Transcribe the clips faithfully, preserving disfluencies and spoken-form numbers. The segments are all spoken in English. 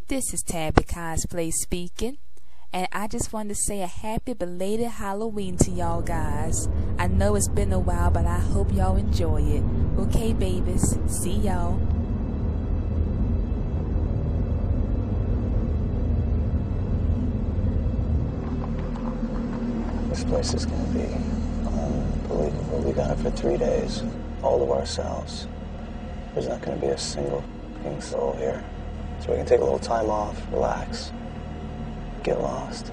This is Tabby Cosplay speaking, and I just wanted to say a happy belated Halloween to y'all guys. I know it's been a while, but I hope y'all enjoy it. Okay, babies, see y'all. This place is gonna be unbelievable. We got it for three days, all to ourselves. There's not gonna be a single fucking soul here. So we can take a little time off, relax, get lost.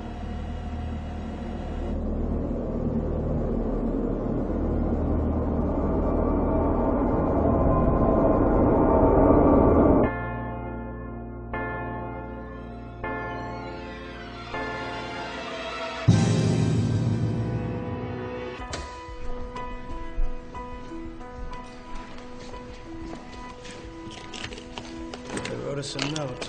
Wrote us a note.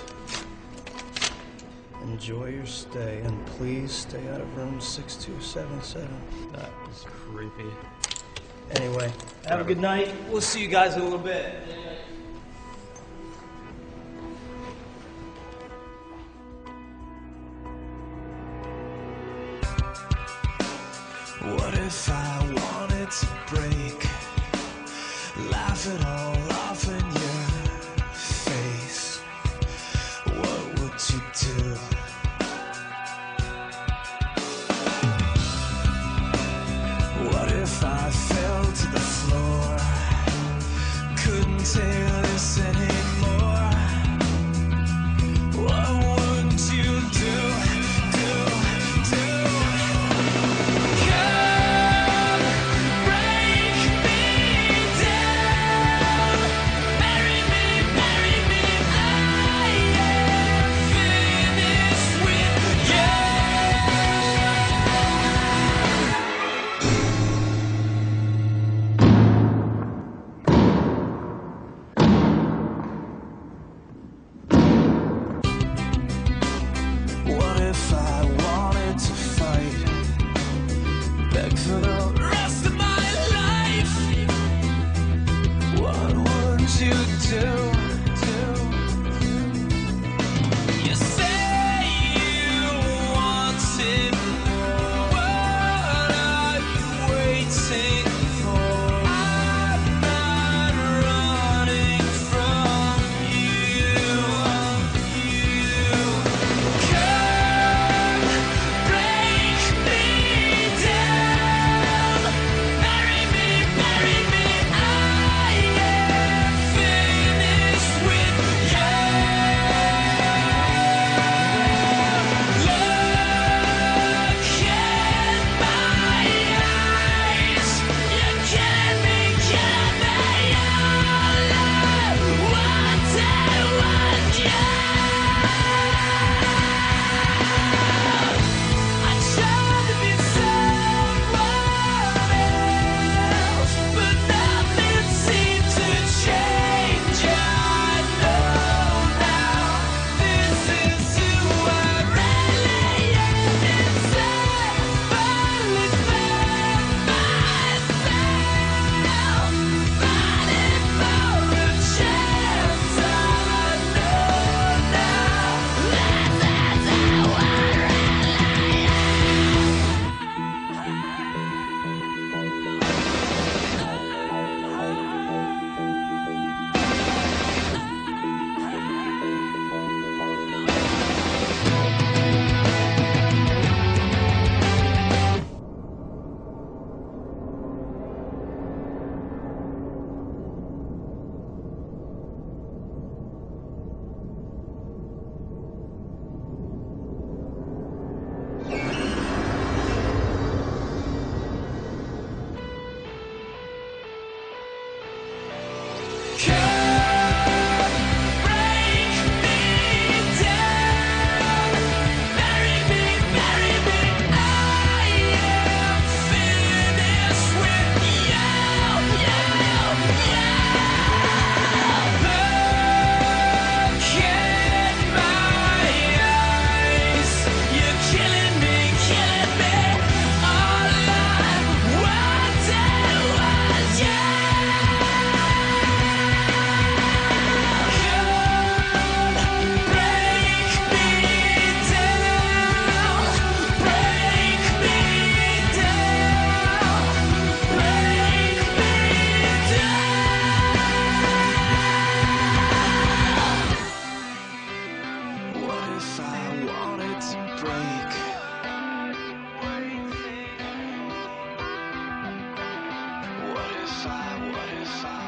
Enjoy your stay, and please stay out of room six two seven seven. That was creepy. Anyway, have a good night. We'll see you guys in a little bit. What if I wanted to break, laugh it all off in your face? What would you do? What if I fell to the floor, couldn't take this anymore? What would you do, do, do? Come break me down. if I